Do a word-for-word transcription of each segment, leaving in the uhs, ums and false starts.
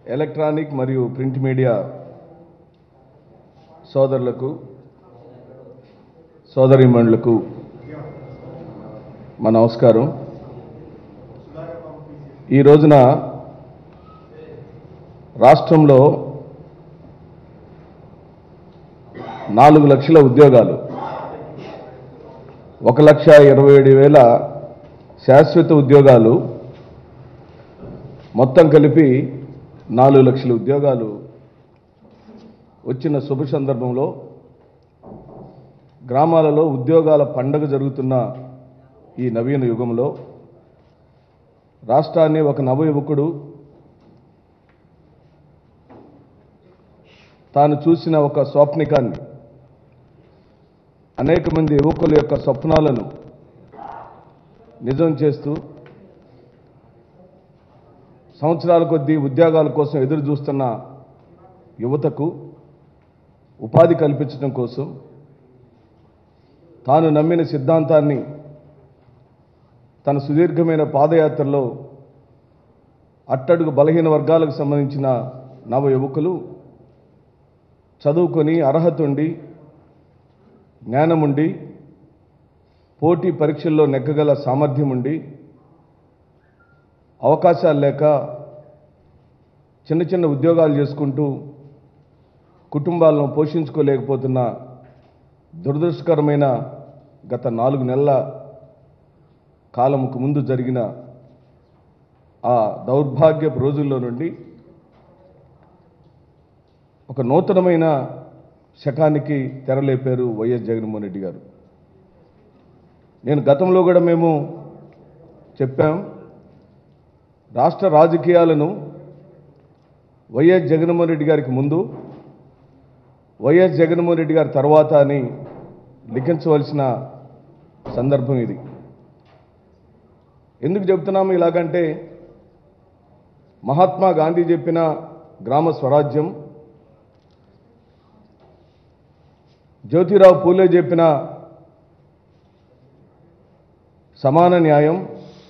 Electronic మరియు print media సోదరులకు సోదరీమణులకు మా నమస్కారం. ఈ రోజున రాష్ట్రంలో నాలుగు లక్షల ఉద్యోగాలు, ఒక లక్ష ఇరవై ఏడు వేల శాశ్వత ఉద్యోగాలు, మొత్తం కలిపి నాలుగు లక్షల ఉద్యోగాలు వచ్చిన శుభ సందర్భంలో గ్రామాలలో ఉద్యోగాల పండగ జరుగుతున్న ఈ నవీన యుగంలో రాష్ట్రాన్ని ఒక నవ యువకుడు తాను చూసిన ఒక స్వప్నికాన్ని, అనేక మంది యువకుల యొక్క స్వప్నాలను నిజం చేస్తూ సంవత్సరాల కొద్దీ ఉద్యోగాల కోసం ఎదురు చూస్తున్న యువతకు ఉపాధి కల్పించడం కోసం తాను నమ్మిన సిద్ధాంతాన్ని తన సుదీర్ఘమైన పాదయాత్రలో అట్టడుగు బలహీన వర్గాలకు సంబంధించిన నవ యువకులు చదువుకొని అర్హత ఉండి, జ్ఞానముండి, పోటీ పరీక్షల్లో నెగ్గగల సామర్థ్యం ఉండి, అవకాశాలు లేక చిన్న చిన్న ఉద్యోగాలు చేసుకుంటూ కుటుంబాలను పోషించుకోలేకపోతున్న దురదృష్టకరమైన గత నాలుగు నెలల కాలంకు ముందు జరిగిన ఆ దౌర్భాగ్యపు రోజుల్లో నుండి ఒక నూతనమైన శకానికి తెరలేపారు వైఎస్ జగన్మోహన్ రెడ్డి గారు. నేను గతంలో కూడా మేము చెప్పాం, రాష్ట్ర రాజకీయాలను వైఎస్ జగన్మోహన్ రెడ్డి గారికి ముందు, వైఎస్ జగన్మోహన్ రెడ్డి గారి తర్వాత అని లిఖించవలసిన సందర్భం ఇది. ఎందుకు చెప్తున్నాము ఇలాగంటే, మహాత్మా గాంధీ చెప్పిన గ్రామ స్వరాజ్యం, జ్యోతిరావు పూలే చెప్పిన సమాన న్యాయం,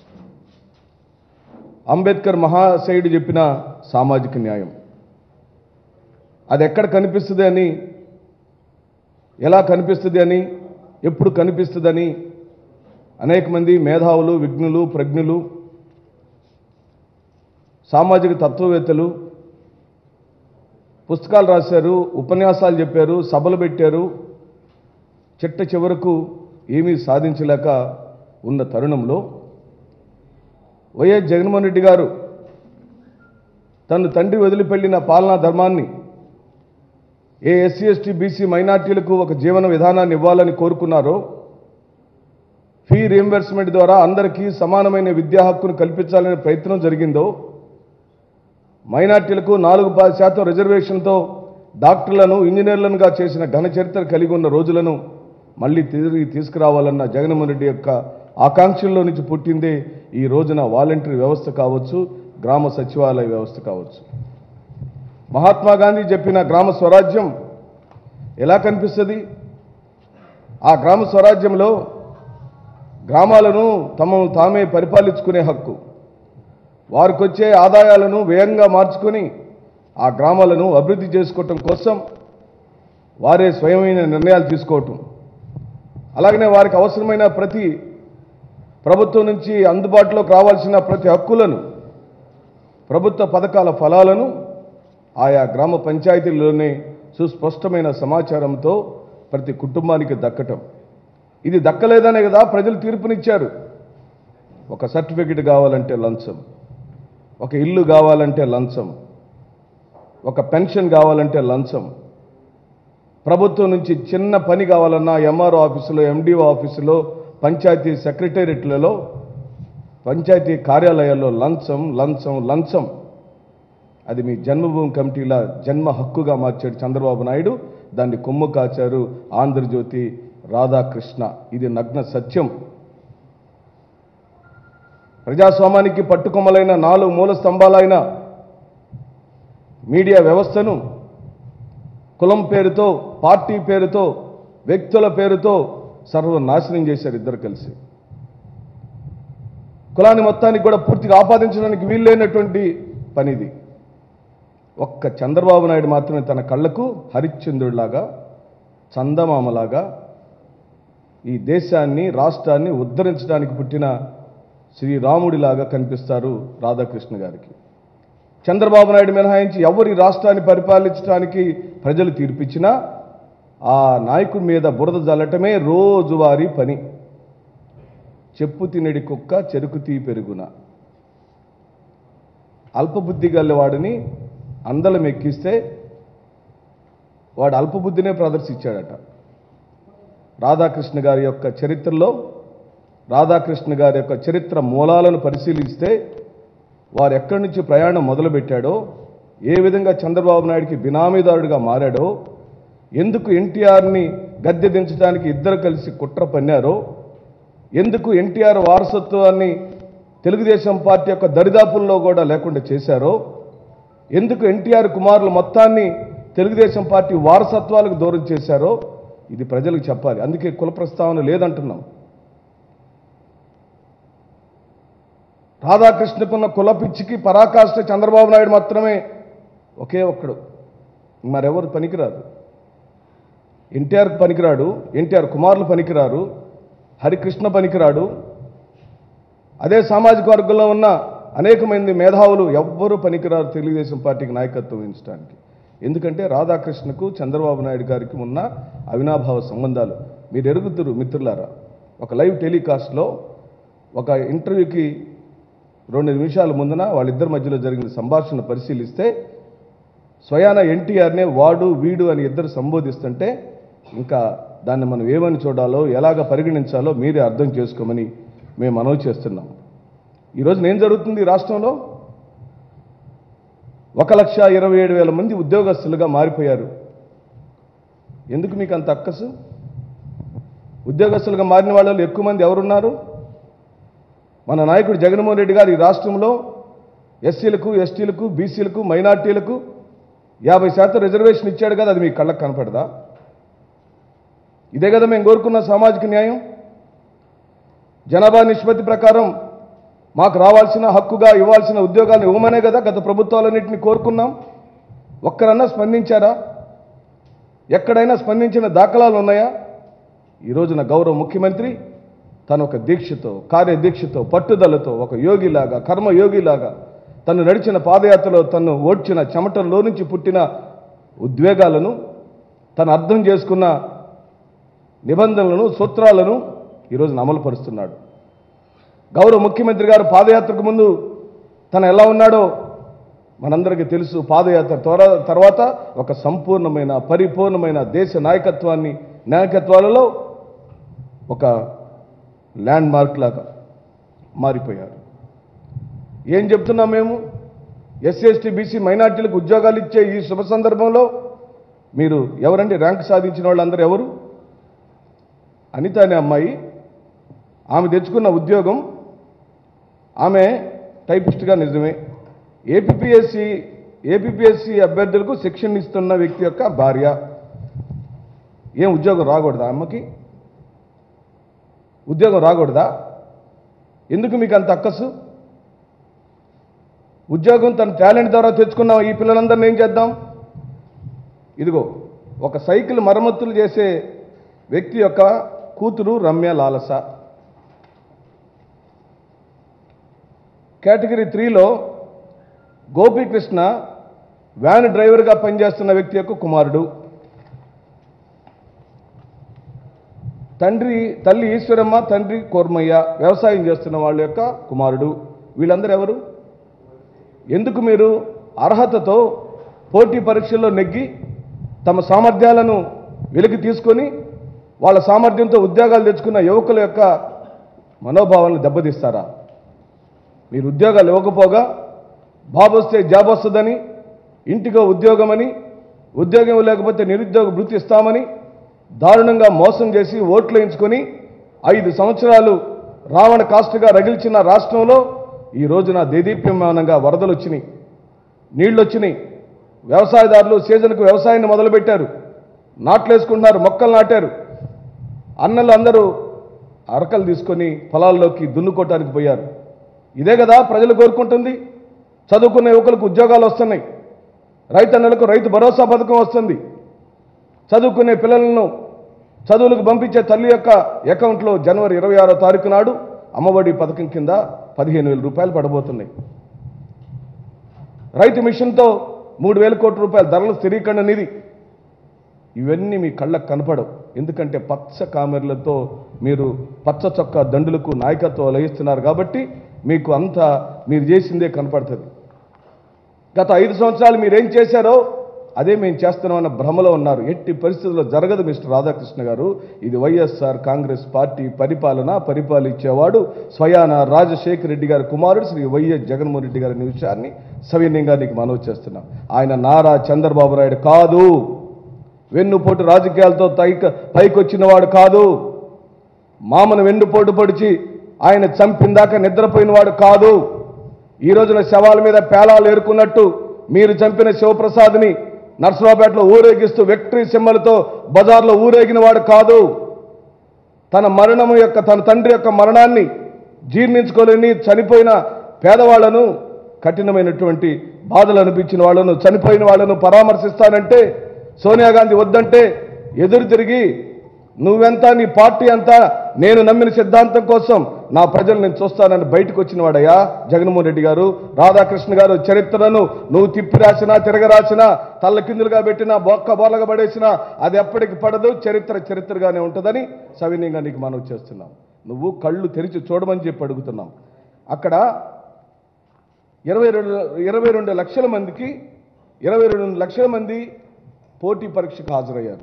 అంబేద్కర్ మహాశయుడు చెప్పిన సామాజిక న్యాయం, అది ఎక్కడ కనిపిస్తుంది అని, ఎలా కనిపిస్తుంది అని, ఎప్పుడు కనిపిస్తుందని అనేక మంది మేధావులు, విజ్ఞులు, ప్రజ్ఞులు, సామాజిక తత్వవేత్తలు పుస్తకాలు రాశారు, ఉపన్యాసాలు చెప్పారు, సభలు పెట్టారు. చిట్ట చివరకు ఏమీ సాధించలేక ఉన్న తరుణంలో వైఎస్ జగన్మోహన్ రెడ్డి గారు తను తండ్రి వదిలిపెళ్లిన పాలనా ధర్మాన్ని, ఏ ఎస్సీ ఎస్టీ బీసీ మైనార్టీలకు ఒక జీవన విధానాన్ని ఇవ్వాలని కోరుకున్నారో, ఫీ రీయింబర్స్మెంట్ ద్వారా అందరికీ సమానమైన విద్యా హక్కును కల్పించాలనే ప్రయత్నం జరిగిందో, మైనార్టీలకు నాలుగు శాతం రిజర్వేషన్తో డాక్టర్లను, ఇంజనీర్లనుగా చేసిన ఘన చరిత్ర కలిగి ఉన్న రోజులను మళ్ళీ తిరిగి తీసుకురావాలన్న జగన్మోహన్ రెడ్డి యొక్క ఆకాంక్షల్లో నుంచి పుట్టిందే ఈ రోజున వాలంటరీ వ్యవస్థ కావచ్చు, గ్రామ సచివాలయ వ్యవస్థ కావచ్చు. మహాత్మా గాంధీ చెప్పిన గ్రామ స్వరాజ్యం ఎలా కనిపిస్తుంది? ఆ గ్రామ స్వరాజ్యంలో గ్రామాలను తమను తామే పరిపాలించుకునే హక్కు, వారికి వచ్చే ఆదాయాలను వ్యయంగా మార్చుకొని ఆ గ్రామాలను అభివృద్ధి చేసుకోవటం కోసం వారే స్వయమైన నిర్ణయాలు తీసుకోవటం, అలాగనే వారికి అవసరమైన ప్రతి ప్రభుత్వం నుంచి అందుబాటులోకి రావాల్సిన ప్రతి హక్కులను, ప్రభుత్వ పథకాల ఫలాలను ఆయా గ్రామ పంచాయతీల్లోనే సుస్పష్టమైన సమాచారంతో ప్రతి కుటుంబానికి దక్కటం. ఇది దక్కలేదనే కదా ప్రజలు తీర్పునిచ్చారు. ఒక సర్టిఫికెట్ కావాలంటే లంచం, ఒక ఇల్లు కావాలంటే లంచం, ఒక పెన్షన్ కావాలంటే లంచం, ప్రభుత్వం నుంచి చిన్న పని కావాలన్నా ఎంఆర్ఓ ఆఫీసులో, ఎండిఓ ఆఫీసులో, పంచాయతీ సెక్రటేరియట్లలో, పంచాయతీ కార్యాలయాల్లో లంచం లంచం లంచం. అది మీ జన్మభూమి కమిటీల జన్మ హక్కుగా మార్చాడు చంద్రబాబు నాయుడు. దాన్ని కొమ్ము కాచారు ఆంధ్రజ్యోతి, రాధాకృష్ణ. ఇది నగ్న సత్యం. ప్రజాస్వామ్యానికి పట్టుకొమ్మలైన నాలుగు మూల స్తంభాలైన మీడియా వ్యవస్థను కులం పేరుతో, పార్టీ పేరుతో, వ్యక్తుల పేరుతో సర్వనాశనం చేశారు ఇద్దరు కలిసి. కులాన్ని మొత్తానికి కూడా పూర్తిగా ఆపాదించడానికి వీల్లేనటువంటి పనిది. ఒక్క చంద్రబాబు నాయుడు మాత్రమే తన కళ్ళకు హరిశ్చంద్రుడిలాగా, చందమామలాగా ఈ దేశాన్ని, రాష్ట్రాన్ని ఉద్ధరించడానికి పుట్టిన శ్రీరాముడిలాగా కనిపిస్తారు రాధాకృష్ణ గారికి. చంద్రబాబు నాయుడు మినహాయించి ఎవరి రాష్ట్రాన్ని పరిపాలించడానికి ప్రజలు తీర్పిచ్చినా ఆ నాయకుడి మీద బురద జల్లటమే రోజువారీ పని. చెప్పు తినడి కుక్క చెరుకు తీ పెరుగున. అల్పబుద్ధి గల్లవాడిని అందలం ఎక్కిస్తే వాడు అల్పబుద్ధినే ప్రదర్శించాడట. రాధాకృష్ణ గారి యొక్క చరిత్రలో, రాధాకృష్ణ గారి యొక్క చరిత్ర మూలాలను పరిశీలిస్తే వారు ఎక్కడి నుంచి ప్రయాణం మొదలుపెట్టాడో, ఏ విధంగా చంద్రబాబు నాయుడికి బినామీదారుడిగా మారాడో, ఎందుకు ఎన్టీఆర్ని గద్దె దించడానికి ఇద్దరు కలిసి కుట్ర పన్నారో, ఎందుకు ఎన్టీఆర్ వారసత్వాన్ని తెలుగుదేశం పార్టీ యొక్క దరిదాపుల్లో కూడా లేకుండా చేశారో, ఎందుకు ఎన్టీఆర్ కుమారులు మొత్తాన్ని తెలుగుదేశం పార్టీ వారసత్వాలకు దూరం చేశారో ఇది ప్రజలకు చెప్పాలి. అందుకే కుల ప్రస్తావన లేదంటున్నాం. రాధాకృష్ణకున్న కుల పిచ్చికి పరాకాష్ఠ చంద్రబాబు నాయుడు మాత్రమే, ఒకే ఒక్కడు, మరెవరు పనికిరారు. ఎన్టీఆర్కి పనికిరాడు, ఎన్టీఆర్ కుమారులు పనికిరారు, హరికృష్ణ పనికిరాడు. అదే సామాజిక వర్గంలో ఉన్న అనేక మంది మేధావులు ఎవ్వరూ పనికిరారు తెలుగుదేశం పార్టీకి నాయకత్వం వహించడానికి. ఎందుకంటే రాధాకృష్ణకు చంద్రబాబు నాయుడు గారికి ఉన్న అవినాభావ సంబంధాలు మీరు ఎరుగుతురు మిత్రులారా. ఒక లైవ్ టెలికాస్ట్లో ఒక ఇంటర్వ్యూకి రెండు నిమిషాల ముందున వాళ్ళిద్దరి మధ్యలో జరిగిన సంభాషణ పరిశీలిస్తే స్వయాన ఎన్టీఆర్నే వాడు వీడు అని ఇద్దరు సంబోధిస్తుంటే ఇంకా దాన్ని మనం ఏమని చూడాలో, ఎలాగ పరిగణించాలో మీరే అర్థం చేసుకోమని మేము మనవి చేస్తున్నాం. ఈరోజు ఏం జరుగుతుంది రాష్ట్రంలో? ఒక లక్ష ఇరవై ఏడు వేల మంది ఉద్యోగస్తులుగా మారిపోయారు. ఎందుకు మీకు అంత అక్కసు? ఉద్యోగస్తులుగా మారిన వాళ్ళు ఎక్కువ మంది ఎవరున్నారు? మన నాయకుడు జగన్మోహన్ రెడ్డి గారు ఈ రాష్ట్రంలో ఎస్సీలకు, ఎస్టీలకు, బీసీలకు, మైనార్టీలకు యాభై శాతం రిజర్వేషన్ ఇచ్చాడు కదా, అది మీ కళ్ళకు కనపడదా? ఇదే కదా మేము కోరుకున్న సామాజిక న్యాయం. జనాభా నిష్పత్తి ప్రకారం మాకు రావాల్సిన, హక్కుగా ఇవ్వాల్సిన ఉద్యోగాలను ఇవ్వమనే కదా గత ప్రభుత్వాలన్నింటినీ కోరుకున్నాం. ఒక్కరన్నా స్పందించారా? ఎక్కడైనా స్పందించిన దాఖలాలు ఉన్నాయా? ఈ రోజున గౌరవ ముఖ్యమంత్రి తను ఒక దీక్షతో, కార్యదీక్షతో, పట్టుదలతో, ఒక యోగిలాగా, కర్మయోగిలాగా తను నడిచిన పాదయాత్రలో తను ఓడ్చిన చెమటల్లో నుంచి పుట్టిన ఉద్వేగాలను, తను అర్థం చేసుకున్న నిబంధనలను, సూత్రాలను ఈరోజు అమలుపరుస్తున్నాడు. గౌరవ ముఖ్యమంత్రి గారు పాదయాత్రకు ముందు తను ఎలా ఉన్నాడో మనందరికీ తెలుసు. పాదయాత్ర తర్వాత ఒక సంపూర్ణమైన, పరిపూర్ణమైన దేశ నాయకత్వాన్ని, నాయకత్వాలలో ఒక ల్యాండ్ మార్క్ లాగా మారిపోయారు. ఏం చెప్తున్నాం మేము? ఎస్సీ, ఎస్టీ, బీసీ, మైనార్టీలకు ఉద్యోగాలు ఇచ్చే ఈ శుభ సందర్భంలో మీరు ఎవరండి ర్యాంక్ సాధించిన వాళ్ళందరూ ఎవరు? అనిత అనే అమ్మాయి, ఆమె తెచ్చుకున్న ఉద్యోగం, ఆమె టైపిస్ట్గా నిజమే. ఏపీపీఎస్సి ఏపీపీఎస్సి అభ్యర్థులకు శిక్షణ ఇస్తున్న వ్యక్తి యొక్క భార్య. ఏం ఉద్యోగం రాకూడదా అమ్మకి? ఉద్యోగం రాకూడదా? ఎందుకు మీకు అంత అక్కసు? ఉద్యోగం తన టాలెంట్ ద్వారా తెచ్చుకున్న ఈ పిల్లలందరినీ ఏం చేద్దాం? ఇదిగో ఒక సైకిల్ మరమ్మతులు చేసే వ్యక్తి యొక్క కూతురు రమ్య లాలస. కేటగిరీ త్రీలో గోపీకృష్ణ వ్యాన్ డ్రైవర్గా పనిచేస్తున్న వ్యక్తి యొక్క కుమారుడు. తండ్రి తల్లి ఈశ్వరమ్మ, తండ్రి కోర్మయ్య వ్యవసాయం చేస్తున్న వాళ్ళ యొక్క కుమారుడు. వీళ్ళందరూ ఎవరు? ఎందుకు మీరు అర్హతతో పోటీ పరీక్షల్లో నెగ్గి తమ సామర్థ్యాలను వెలికి తీసుకొని వాళ్ళ సామర్థ్యంతో ఉద్యోగాలు తెచ్చుకున్న యువకుల యొక్క మనోభావాలను దెబ్బతీస్తారా? మీరు ఉద్యోగాలు ఇవ్వకపోగా బాబు వస్తే జాబ్ వస్తుందని, ఇంటికో ఉద్యోగమని, ఉద్యోగం లేకపోతే నిరుద్యోగ భృతి ఇస్తామని దారుణంగా మోసం చేసి ఓట్లు వేయించుకొని ఐదు సంవత్సరాలు రావణ కాస్ట్గా రగిల్చిన రాష్ట్రంలో ఈ రోజున దేదీప్యమానంగా వరదలు వచ్చినాయి, నీళ్లు వచ్చినాయి. వ్యవసాయదారులు సీజన్కు వ్యవసాయాన్ని మొదలుపెట్టారు, నాట్లు వేసుకుంటున్నారు, మొక్కలు నాటారు. అన్నలు అందరూ అరకలు తీసుకొని పొలాల్లోకి దున్నుకోవటానికి పోయారు. ఇదే కదా ప్రజలు కోరుకుంటుంది. చదువుకున్న యువకులకు ఉద్యోగాలు వస్తున్నాయి. రైతన్నలకు రైతు భరోసా పథకం వస్తుంది. చదువుకునే పిల్లలను చదువులకు పంపించే తల్లి యొక్క అకౌంట్లో జనవరి ఇరవై ఆరో తారీఖు నాడు అమ్మఒడి పథకం కింద పదిహేను వేల రూపాయలు పడబోతున్నాయి. రైతు మిషన్తో మూడు వేల కోట్ల రూపాయల ధరల స్థిరీకరణ నిధి. ఇవన్నీ మీ కళ్ళకు కనపడవు. ఎందుకంటే పచ్చ కామెర్లతో మీరు పచ్చ చొక్కా దండులకు నాయకత్వం వహిస్తున్నారు కాబట్టి మీకు అంతా మీరు చేసిందే కనపడుతుంది. గత ఐదు సంవత్సరాలు మీరేం చేశారో అదే మేము చేస్తున్నామన్న భ్రమలో ఉన్నారు. ఎట్టి పరిస్థితుల్లో జరగదు మిస్టర్ రాధాకృష్ణ గారు. ఇది వైఎస్ఆర్ కాంగ్రెస్ పార్టీ పరిపాలన. పరిపాలించేవాడు స్వయాన రాజశేఖర రెడ్డి గారి కుమారుడు శ్రీ వైఎస్ జగన్మోహన్ రెడ్డి గారి విషయాన్ని సవినయంగా నీకు మనవి చేస్తున్నాం. ఆయన నారా చంద్రబాబు నాయుడు కాదు. వెన్నుపోటు రాజకీయాలతో పైక పైకొచ్చిన వాడు కాదు. మామను వెన్నుపోటు పొడిచి ఆయన చంపిందాక నిద్రపోయిన వాడు కాదు. ఈ రోజున శవాల మీద పేలాలు ఏరుకున్నట్టు మీరు చంపిన శివప్రసాద్ని నర్సరావుపేటలో ఊరేగిస్తూ విక్టరీ సింబల్తో బజార్లో ఊరేగిన వాడు కాదు. తన మరణం యొక్క తన తండ్రి యొక్క మరణాన్ని జీర్ణించుకోలేని చనిపోయిన పేదవాళ్లను, కఠినమైనటువంటి బాధలు అనిపించిన వాళ్ళను, చనిపోయిన వాళ్ళను పరామర్శిస్తానంటే సోనియా గాంధీ వద్దంటే ఎదురు తిరిగి నువ్వెంత, నీ పార్టీ అంతా, నేను నమ్మిన సిద్ధాంతం కోసం నా ప్రజలు నేను చూస్తానని బయటకు వచ్చిన వాడయ్యా జగన్మోహన్ రెడ్డి గారు. రాధాకృష్ణ గారు చరిత్రను నువ్వు తిప్పి రాసినా, తిరగరాసినా, తల్లకిందులుగా పెట్టినా, బొక్క బోలగా పడేసినా అది ఎప్పటికి పడదు. చరిత్ర చరిత్రగానే ఉంటుందని సవినయంగా నీకు మనవి చేస్తున్నాం. నువ్వు కళ్ళు తెరిచి చూడమని చెప్పి అడుగుతున్నాం. అక్కడ ఇరవై రెండు ఇరవై రెండు లక్షల మందికి ఇరవై రెండు లక్షల మంది పోటీ పరీక్షకు హాజరయ్యారు.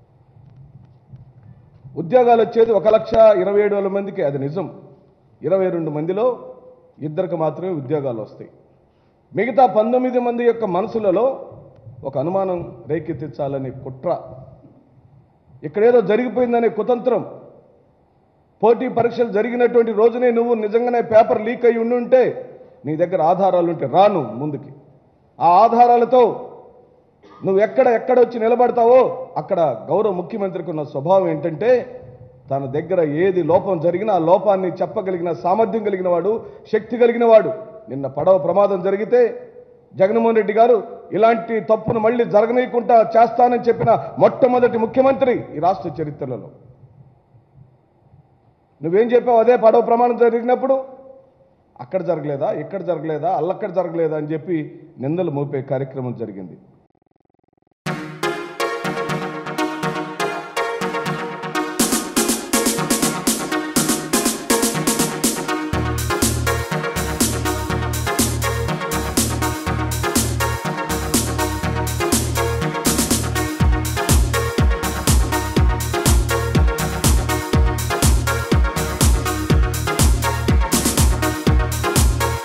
ఉద్యోగాలు వచ్చేది ఒక లక్ష ఇరవై ఏడు వేల మందికి. అది నిజం. ఇరవై రెండు మందిలో ఇద్దరికి మాత్రమే ఉద్యోగాలు వస్తాయి. మిగతా పంతొమ్మిది మంది యొక్క మనసులలో ఒక అనుమానం రేకెత్తించాలనే కుట్ర, ఇక్కడేదో జరిగిపోయిందనే కుతంత్రం. పోటీ పరీక్షలు జరిగినటువంటి రోజునే నువ్వు నిజంగానే పేపర్ లీక్ అయి ఉండుంటే, నీ దగ్గర ఆధారాలు ఉంటే రాను ముందుకి. ఆ ఆధారాలతో నువ్వు ఎక్కడ ఎక్కడ వచ్చి నిలబడతావో అక్కడ గౌరవ ముఖ్యమంత్రికి ఉన్న స్వభావం ఏంటంటే, తన దగ్గర ఏది లోపం జరిగినా ఆ లోపాన్ని చెప్పగలిగిన సామర్థ్యం కలిగిన వాడు, శక్తి కలిగిన వాడు. నిన్న పడవ ప్రమాదం జరిగితే జగన్మోహన్ రెడ్డి గారు ఇలాంటి తప్పును మళ్ళీ జరగనీయకుండా చేస్తానని చెప్పిన మొట్టమొదటి ముఖ్యమంత్రి ఈ రాష్ట్ర చరిత్రలో. నువ్వేం చెప్పావు? అదే పడవ ప్రమాదం జరిగినప్పుడు అక్కడ జరగలేదా, ఇక్కడ జరగలేదా, అల్లక్కడ జరగలేదా అని చెప్పి నిందలు మోపే కార్యక్రమం జరిగింది.